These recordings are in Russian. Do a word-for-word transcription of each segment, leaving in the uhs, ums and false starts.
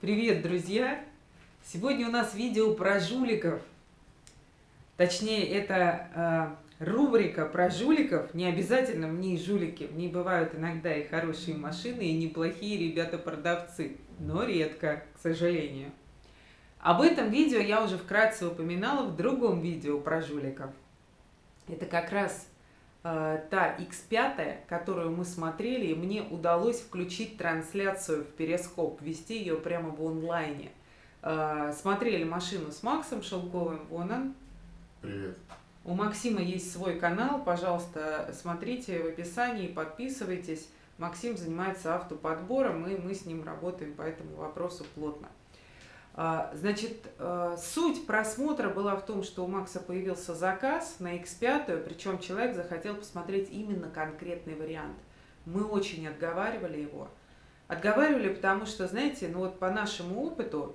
Привет, друзья! Сегодня у нас видео про жуликов. Точнее, это э, рубрика про жуликов. Не обязательно в ней жулики. В ней бывают иногда и хорошие машины, и неплохие ребята-продавцы. Но редко, к сожалению. Об этом видео я уже вкратце упоминала в другом видео про жуликов. Это как раз э, та икс пять, которую мы смотрели, и мне удалось включить трансляцию в Перископ, ввести ее прямо в онлайне. Э, смотрели машину с Максом Шелковым, вон он. Привет. У Максима есть свой канал, пожалуйста, смотрите в описании, подписывайтесь. Максим занимается автоподбором, и мы с ним работаем по этому вопросу плотно. Значит, суть просмотра была в том, что у Макса появился заказ на икс пять, причем человек захотел посмотреть именно конкретный вариант. Мы очень отговаривали его. Отговаривали, потому что, знаете, ну вот по нашему опыту,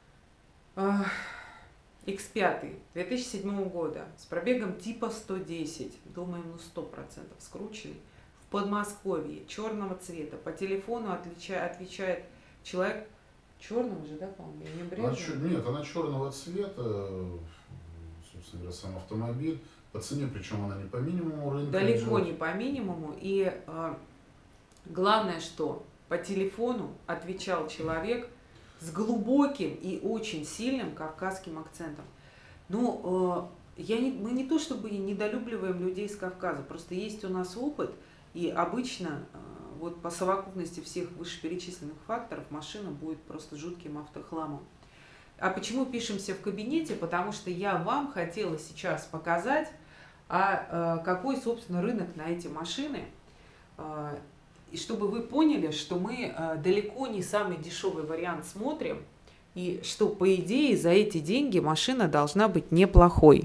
икс пять две тысячи седьмого года с пробегом типа сто десять, думаем, ну сто процентов скрученный, в Подмосковье, черного цвета, по телефону отвечает, отвечает человек. Черного же, да, по-моему, не брежневого? Нет, она черного цвета, собственно говоря, сам автомобиль. По цене, причем она не по минимуму рынка. Далеко идет. не по минимуму. И э, главное, что по телефону отвечал человек с глубоким и очень сильным кавказским акцентом. Ну, э, я не, мы не то чтобы недолюбливаем людей с Кавказа, просто есть у нас опыт, и обычно... Э, Вот по совокупности всех вышеперечисленных факторов машина будет просто жутким автохламом. А почему пишемся в кабинете? Потому что я вам хотела сейчас показать, а, а какой, собственно, рынок на эти машины. А, и чтобы вы поняли, что мы а, далеко не самый дешевый вариант смотрим, и что, по идее, за эти деньги машина должна быть неплохой.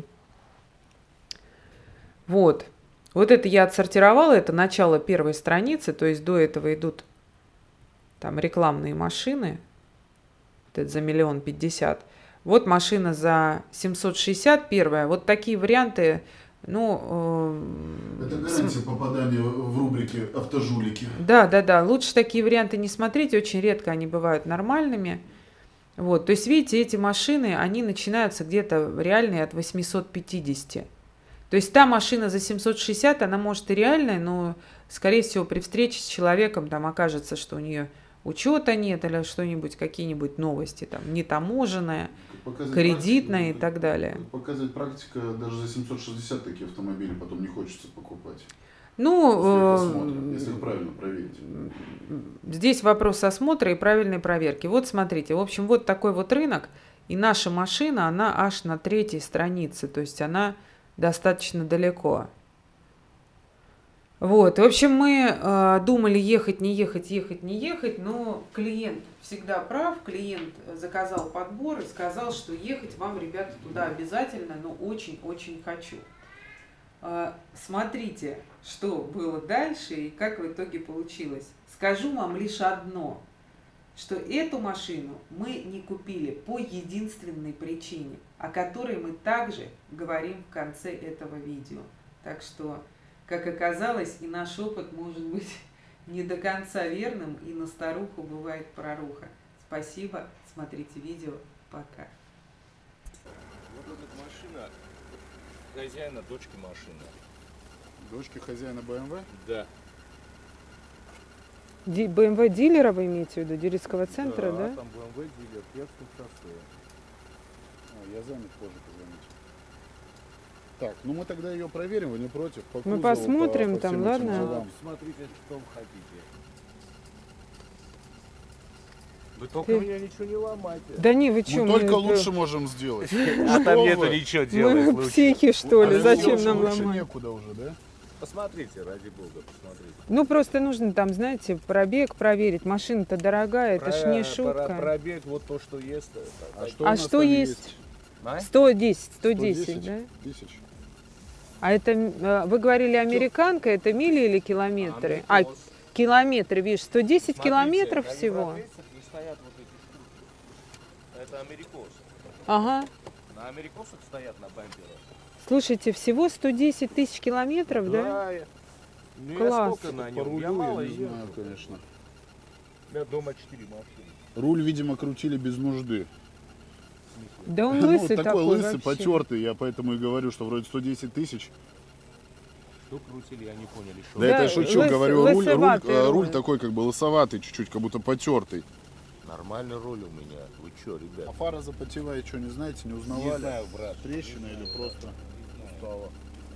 Вот. Вот это я отсортировала, это начало первой страницы, то есть до этого идут там рекламные машины, вот это за миллион пятьдесят. Вот машина за семьсот шестьдесят, первая. Вот такие варианты, ну... Э, это гарантия попадания в рубрике «Автожулики». Да, да, да. Лучше такие варианты не смотреть, очень редко они бывают нормальными. Вот, то есть, видите, эти машины, они начинаются где-то реальные от восьмисот пятидесяти. То есть та машина за семьсот шестьдесят, она может и реальная, но, скорее всего, при встрече с человеком там окажется, что у нее учета нет или что-нибудь, какие-нибудь новости, там, нетаможенная, кредитная и так далее. Показывает практика, даже за семьсот шестьдесят такие автомобили потом не хочется покупать. Ну, если, если вы правильно проверите. Здесь вопрос осмотра и правильной проверки. Вот смотрите, в общем, вот такой вот рынок, и наша машина, она аж на третьей странице, то есть она... достаточно далеко. Вот, в общем, мы э, думали ехать, не ехать, ехать, не ехать, но клиент всегда прав, клиент заказал подбор и сказал, что ехать вам, ребята, туда обязательно, но очень-очень хочу. Э, смотрите, что было дальше и как в итоге получилось. Скажу вам лишь одно, что эту машину мы не купили по единственной причине, о которой мы также говорим в конце этого видео. Так что, как оказалось, и наш опыт может быть не до конца верным, и на старуху бывает проруха. Спасибо, смотрите видео, пока. Вот эта машина хозяина дочки машины. Дочки хозяина бэ эм вэ? Да. бэ эм вэ дилера вы имеете в виду, дилерского центра, да? Да, там бэ эм вэ дилер, Перское шоссе. А, я занят, позже позвоните. Так, ну мы тогда ее проверим, вы не против? По Мы кузову, посмотрим по, по там, ладно? делам. Смотрите, что вы хотите. Вы только Ты... меня ничего не ломайте. Да не, вы что? Мы, мы только лучше можем сделать. А там нету ничего делать. Мы психи, что ли? А Зачем нам лучше ломать? Некуда уже, да? Посмотрите, ради бога, посмотрите. Ну, просто нужно там, знаете, пробег проверить. Машина-то дорогая, это ж не шутка. Пробег, вот то, что есть. А что, а что есть? А? сто десять, сто десять, да? Тысяч. А это, вы говорили, американка, это мили или километры? А, километры, видишь, сто десять километров всего. Стоят вот эти штуки. Это америкосы. Ага. На америкосах стоят на бамперах. Слушайте, всего сто десять тысяч километров, да? Да. Ну, класс. Я сколько на нем? По рулю Я мало я не езжу. знаю, конечно. У меня дома четыре машины. Руль, видимо, крутили без нужды. Да он Ну, лысый такой такой лысый, вообще. потертый, я поэтому и говорю, что вроде сто десять тысяч. Что крутили, я не понял. Что? Да, это я шучу, лыс- говорю, руль, руль, лысоватый э, руль руль. такой как бы лысоватый чуть-чуть, как будто потертый. Нормальный руль у меня. Вы чё, ребят? А фара запотела, и что, не знаете, не узнавали? Не знаю, брат. Трещина или просто устала?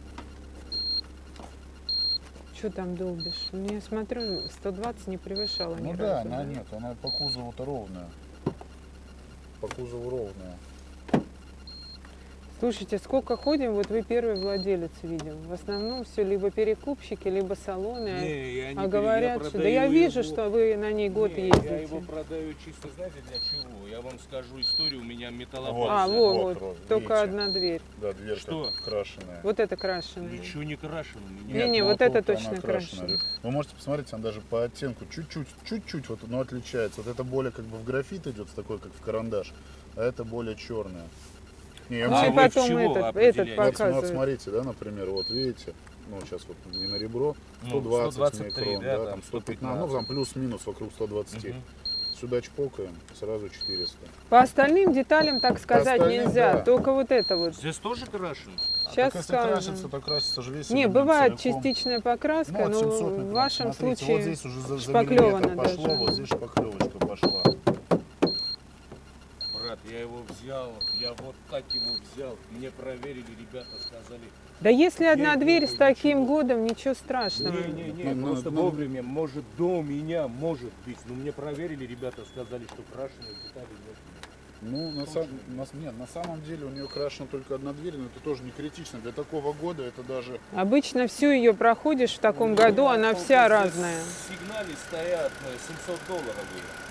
Что там долбишь? Ну, я смотрю, сто двадцать не превышала ни Ну да, разу. она нет, она по кузову-то ровная. По кузову ровная. Слушайте, сколько ходим, вот вы первый владелец видим. В основном все либо перекупщики, либо салоны. Не, я не а пере- говорят, я что... Да продаю я вижу, его- что вы на ней год Не, ездите. Я его продаю чисто, знаете, для чего? Я вам скажу историю, у меня металлопол. А, Вот, во, вот, вот, вот, только видите? одна дверь. Да, дверка Что? крашеная. Вот это крашеная. Ничего не крашено у меня. Не, не, ну, вот это тут она точно крашеная. крашена. Вы можете посмотреть, она даже по оттенку чуть-чуть, чуть-чуть, вот, но отличается. Вот это более как бы в графит идет, такой как в карандаш, а это более черная. Не, я Ну вам и вы потом с чего этот, этот определяете? Вот, ну, вот показывает. смотрите, да, например, вот видите, ну сейчас вот не на ребро, Ну, сто двадцать сто двадцать три, микрон, да, да, там там сто пятнадцать, сто пятнадцать. ну там плюс-минус вокруг ста двадцати. Мгм. Сюда чпокаем, сразу четыреста. По остальным деталям так сказать остальным, нельзя, да. только вот это вот. Здесь тоже крашено? Сейчас так если скажем. красится, то красится же весь Не, элемент бывает целиком. частичная покраска, Ну, от но семьсот в микрон. вашем Смотрите, случае вот здесь уже за, за шпаклевано миллиметр пошло, даже. вот здесь шпаклевочка пошла. Брат, я его взял, я вот так его взял. Мне проверили, ребята сказали. Да если одна Нет, дверь нет, с таким ничего. годом, ничего страшного. Не-не-не, Ну, просто ну, вовремя, может до меня, может быть. Но мне проверили, ребята сказали, что крашеные детали нет. Ну, на, сам, на- нет, на самом деле у нее крашена только одна дверь, но это тоже не критично. Для такого года это даже... Обычно всю ее проходишь в таком году, она вся разная. В сигнале стоят э, семьсот долларов.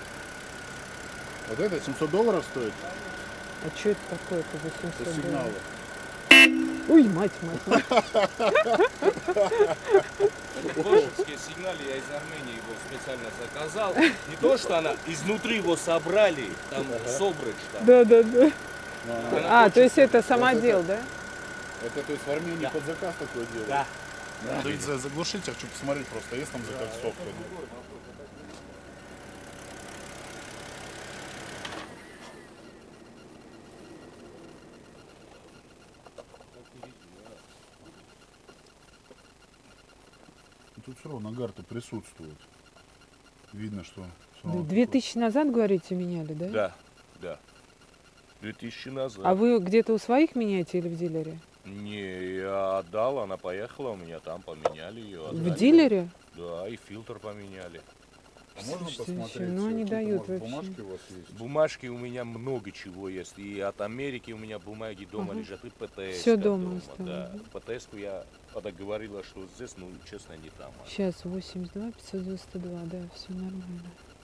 Вот это семьсот долларов стоит? А что это такое-то за Это семьсот сигналы. долларов? Ой, мать, мать, мать. Бошевские сигналы, я из Армении его специально заказал. Не то, что она изнутри его собрали, там собрать там. Да, да, да. Ну, она- Она А, то есть это Вот самодел, это- да? Это то есть в Армении Да. под заказ такое делают? Да. Надо ведь за- заглушить, я хочу посмотреть просто, есть там закольцовка. Тут все равно нагар-то присутствует. Видно, что... всё равно Две такое. тысячи назад, говорите, меняли, да? Да, да. Две тысячи назад. А вы где-то у своих меняете или в дилере? Не, я отдал, она поехала, у меня там поменяли ее. В дилере? Да, и фильтр поменяли. А можно Слушайте, посмотреть? ну они какие-то, дают может, вообще. бумажки у вас есть? Бумажки у меня много чего есть. И от Америки у меня бумаги дома Ага. лежат, и ПТС. Всё дома осталось, Да. да? ПТС-ку я говорила, что здесь, ну, честно, не там. Сейчас восемьдесят два, пятьсот девяносто два, да, все нормально.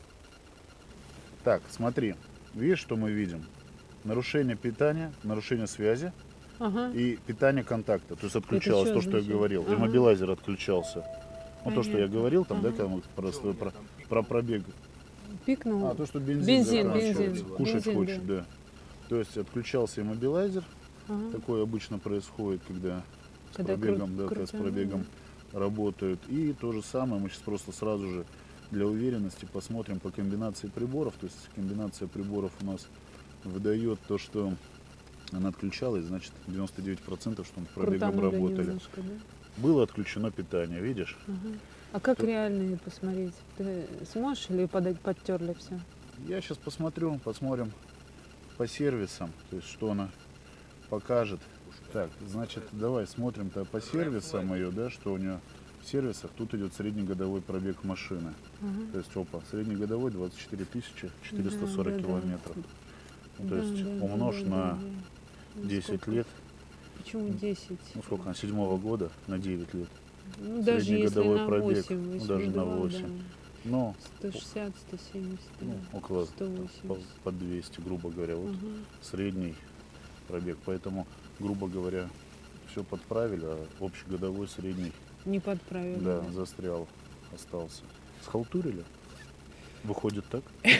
Так, смотри. Видишь, что мы видим? Нарушение питания, нарушение связи Ага. и питание контакта. То есть отключалось что то, что я значит? говорил. Ага. Иммобилайзер отключался. Ну, то, что я Понятно. говорил, там, да, Ага. когда мы про, про, про пробег. Пикнул. А, то, что бензин, Бензин, заканчивается, бензин, кушать бензин, хочет, да. да. То есть отключался иммобилайзер. Ага. Такое обычно происходит, когда с Когда пробегом, кру- да, когда с крутануло. пробегом работают. И то же самое мы сейчас просто сразу же для уверенности посмотрим по комбинации приборов. То есть комбинация приборов у нас выдает то, что она отключалась, значит девяносто девять процентов, что мы с пробегом Крутанули работали. немножко, да? Было отключено питание, видишь? Ага. А как Тут- реальные посмотреть? Ты сможешь или подать, подтерли все? Я сейчас посмотрю, посмотрим по сервисам, то есть что она покажет. Так, значит, давай смотрим-то по сервисам ее, да, что у нее в сервисах. Тут идет среднегодовой пробег машины. Ага. То есть, опа, среднегодовой двадцать четыре тысячи четыреста сорок Да, да, да. километров. Ну, то Да, есть да, умножь да, на да, да. Ну, десять сколько? лет, Почему десять? ну сколько, на седьмого года, на девять лет. Ну, даже если среднегодовой на пробег, восемь, ну, даже на восемь. Да. Но сто шестьдесят, сто семьдесят, ну, да. около сто по, восемьдесят. по двести, грубо говоря, вот Ага. средний пробег. Поэтому, грубо говоря, все подправили, а общегодовой средний, Не подправили. да, застрял, остался. Схалтурили? Выходит так?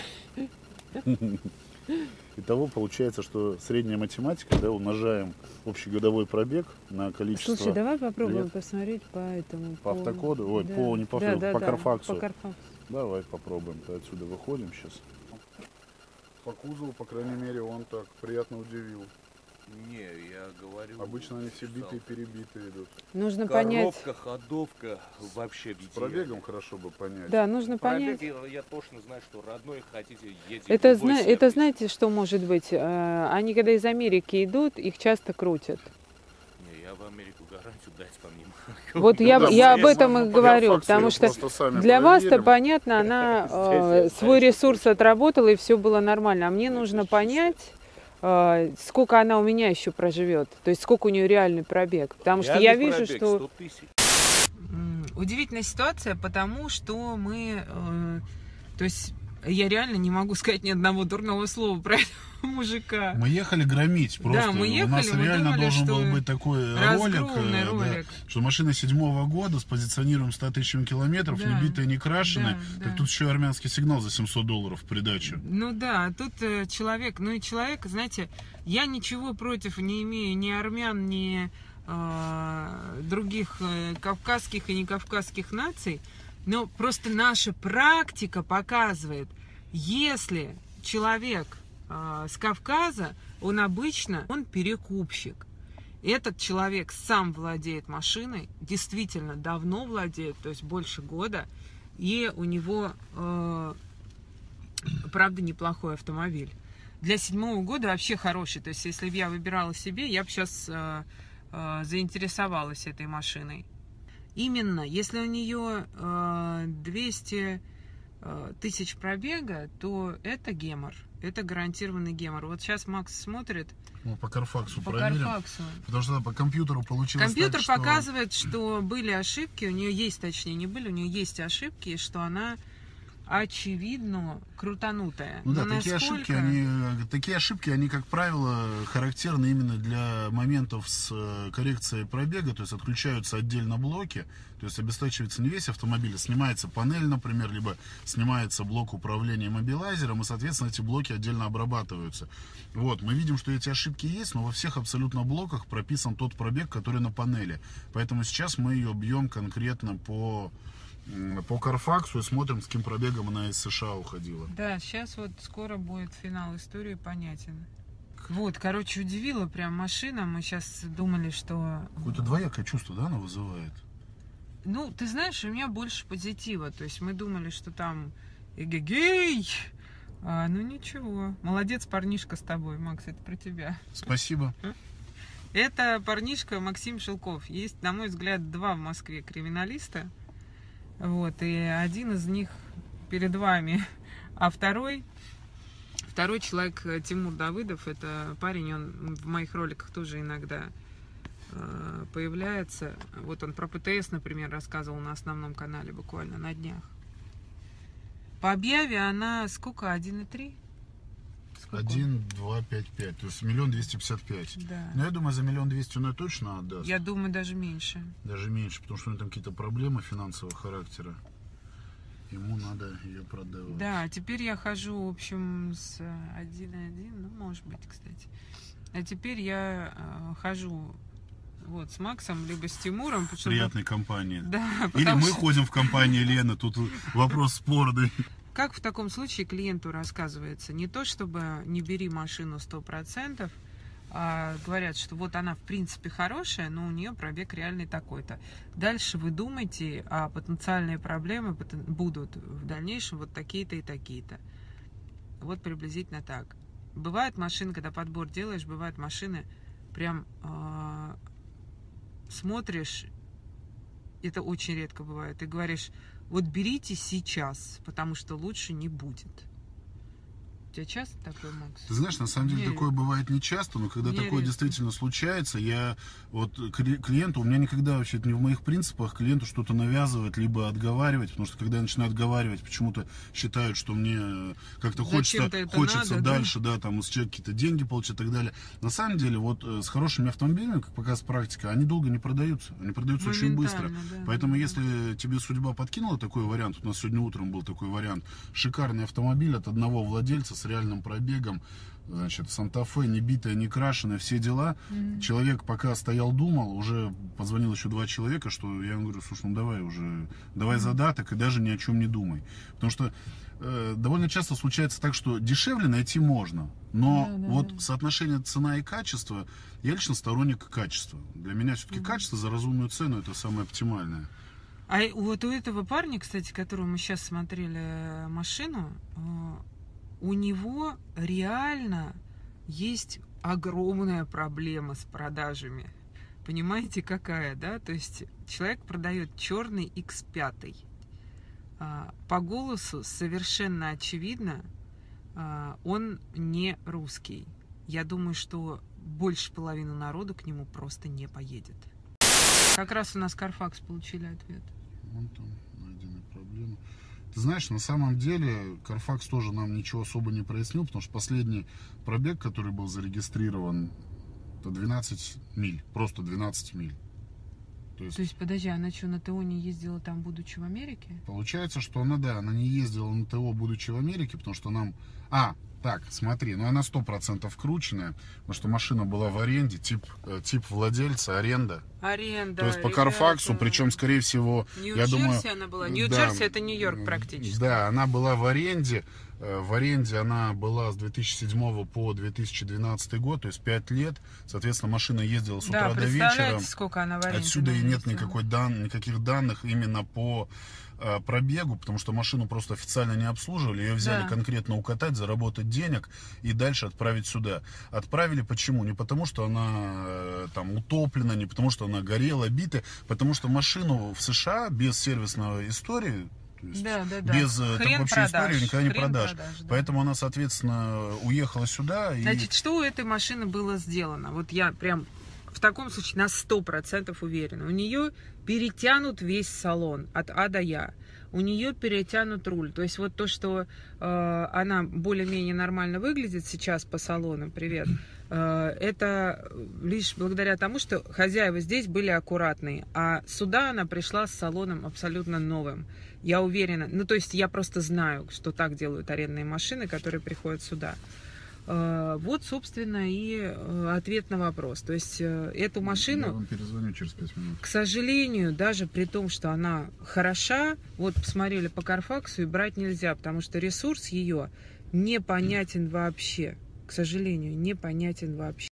Итого получается, что средняя математика, да, умножаем общегодовой пробег на количество... Слушай, давай попробуем лет. посмотреть по этому. По автокоду? Ой, по- не по да, фил- да, по да, Карфаксу. По Карфаксу. Давай попробуем. То отсюда выходим сейчас. по кузову, по крайней мере, он так приятно удивил. Не, я говорю... Обычно они все битые, перебитые идут. Нужно Коробка, понять. ходовка, вообще битие. С пробегом хорошо бы понять. Да, нужно Пробег, понять. я, я точно знаю, что родной хотите, едете. Это, в любой зна- это сервис. знаете, что может быть? Э, Они, когда из Америки идут, их часто крутят. Не, я в Америку гарантию дать по ним. Вот я, да, я мы- об этом мы и по говорю, Карфаксу потому её что просто сами для вас-то проверим. понятно, она э, Здесь я свой знаю, ресурс что отработала и все было нормально. А мне Это нужно чисто. понять, э, сколько она у меня еще проживет, то есть сколько у нее реальный пробег, потому что я Реальный вижу, пробег что сто тысяч. Удивительная ситуация, потому что мы, э, то есть я реально не могу сказать ни одного дурного слова про этого мужика. Мы ехали громить просто. Да, мы ехали, У нас мы реально думали, должен что был быть такой ролик, разгромный э, да, ролик. что машина седьмого года с позиционируем ста тысячами километров, Да. не битая, не крашеная. Да, Так да. тут еще армянский сигнал за семьсот долларов в придачу. Ну да, тут э, человек, ну и человек, знаете, я ничего против не имею ни армян, ни э, других э, кавказских и некавказских наций, но просто наша практика показывает, если человек э, с Кавказа, он обычно, он перекупщик. Этот человек сам владеет машиной, действительно давно владеет, то есть больше года, и у него, э, правда, неплохой автомобиль. Для седьмого года вообще хороший, то есть если бы я выбирала себе, я бы сейчас э, э, заинтересовалась этой машиной. Именно, если у нее э, двести тысяч пробега, то это гемор. Это гарантированный гемор. Вот сейчас Макс смотрит Мы по Карфаксу по проверим. Карфаксу. Потому что да, по компьютеру получилось Компьютер так, что... показывает, что были ошибки, у нее есть, точнее, не были, у нее есть ошибки, и что она очевидно крутанутая. Ну да, Но такие насколько- ошибки, они, такие ошибки, они, как правило, характерны именно для моментов с э, коррекцией пробега, то есть отключаются отдельно блоки, то есть обесточивается не весь автомобиль, а снимается панель, например, либо снимается блок управления мобилайзером, и, соответственно, эти блоки отдельно обрабатываются. Вот, мы видим, что эти ошибки есть, но во всех абсолютно блоках прописан тот пробег, который на панели. Поэтому сейчас мы ее бьем конкретно по... по Карфаксу и смотрим, с каким пробегом она из США уходила. Да, сейчас вот скоро будет финал истории понятен. Вот, короче, удивила прям машина. Мы сейчас думали, что... Какое-то двоякое чувство, да, она вызывает? Ну, ты знаешь, у меня больше позитива. То есть мы думали, что там эгегей. А, ну ничего. Молодец, парнишка, с тобой, Макс, это про тебя. Спасибо. Это парнишка Максим Шелков. Есть, на мой взгляд, два в Москве криминалиста. Вот, и один из них перед вами. А второй, второй человек Тимур Давыдов, это парень, он в моих роликах тоже иногда э, появляется. Вот он про ПТС, например, рассказывал на основном канале буквально на днях. По объяве она сколько? один и три? Сколько? один, два, пять, пять. То есть миллион двести пятьдесят пять. Да. Но я думаю, за миллион двести он ее точно отдаст. Я думаю, даже меньше. Даже меньше, потому что у него там какие-то проблемы финансового характера. Ему надо ее продавать. Да, теперь я хожу, в общем, с один и один, ну, может быть, кстати. А теперь я э, хожу вот с Максом, либо с Тимуром. В потому- приятной компании. Да, Или потому мы что- ходим в компании Лены, тут вопрос спорный. Как в таком случае клиенту рассказывается? Не то, чтобы не бери машину сто процентов, а говорят, что вот она в принципе хорошая, но у нее пробег реальный такой-то. Дальше вы думаете, а потенциальные проблемы потен- будут в дальнейшем вот такие-то и такие-то. Вот приблизительно так. Бывают машины, когда подбор делаешь, бывают машины, прям э, смотришь, это очень редко бывает, и говоришь, вот берите сейчас, потому что лучше не будет. У тебя часто такое, Макс? Ты знаешь, на самом деле Не. такое бывает не часто, но когда Не такое редко. действительно случается, я вот кли- клиенту, у меня никогда вообще это не в моих принципах клиенту что-то навязывать, либо отговаривать, потому что когда я начинаю отговаривать, почему-то считают, что мне как-то хочется, Зачем-то это хочется надо, да? дальше, да, там из человека какие-то деньги получить и так далее. На самом деле, вот э, с хорошими автомобилями, как показывает практика, они долго не продаются, они продаются очень быстро. Моментально, да, Поэтому да. если тебе судьба подкинула такой вариант, у нас сегодня утром был такой вариант, шикарный автомобиль от одного владельца с реальным пробегом. Значит, Санта-Фе не битая, не крашеная, все дела. Mm-hmm. Человек пока стоял, думал, уже позвонил еще два человека, что я ему говорю, слушай, ну давай уже, давай mm-hmm. задаток и даже ни о чем не думай. Потому что э, довольно часто случается так, что дешевле найти можно, но yeah, вот yeah. соотношение цена и качество, я лично сторонник качества. Для меня все-таки mm-hmm. качество за разумную цену это самое оптимальное. А вот у этого парня, кстати, которого мы сейчас смотрели машину, у него реально есть огромная проблема с продажами. Понимаете, какая, да? То есть человек продает черный икс пять. По голосу совершенно очевидно, он не русский. Я думаю, что больше половины народу к нему просто не поедет. Как раз у нас Carfax получили ответ. Вон там найдены проблемы. Ты знаешь, на самом деле Carfax тоже нам ничего особо не прояснил, потому что последний пробег, который был зарегистрирован, это двенадцать миль, просто двенадцать миль. То есть, То есть подожди, она что, на ТО не ездила там, будучи в Америке? Получается, что она, да, она не ездила на ТО, будучи в Америке, потому что нам... А, так, смотри, ну она сто процентов крученная, потому что машина была в аренде, тип, тип владельца, аренда. Аренда. То есть по Карфаксу, причем, скорее всего, я думаю... Нью-Джерси она была. Нью-Джерси, да, это Нью-Йорк практически. Да, она была в аренде. В аренде она была с две тысячи седьмого по две тысячи двенадцатый год, то есть пять лет. Соответственно, машина ездила с утра да, до вечера. Сколько она в аренде. Отсюда и нет никакой дан... никаких данных именно по э, пробегу, потому что машину просто официально не обслуживали. Ее взяли да. конкретно укатать, заработать денег и дальше отправить сюда. Отправили почему? Не потому, что она э, там утоплена, не потому, что она горела, бита, потому что машину в США без сервисной истории, то есть да, да, да. без там, вообще продаж, истории никогда не продашь. продаж да. Поэтому она, соответственно, уехала сюда. Значит, и... что у этой машины было сделано? Вот я прям в таком случае на сто процентов уверена. У нее перетянут весь салон от А до Я. У нее перетянут руль. То есть вот то, что э, она более-менее нормально выглядит сейчас по салонам, привет, э, это лишь благодаря тому, что хозяева здесь были аккуратные. А сюда она пришла с салоном абсолютно новым. Я уверена, ну то есть я просто знаю, что так делают арендные машины, которые приходят сюда. Э, вот, собственно, и ответ на вопрос. То есть э, эту машину... Я вам перезвоню через пять минут. К сожалению, даже при том, что она хороша, вот посмотрели по Карфаксу, и брать нельзя, потому что ресурс ее непонятен вообще. К сожалению, непонятен вообще.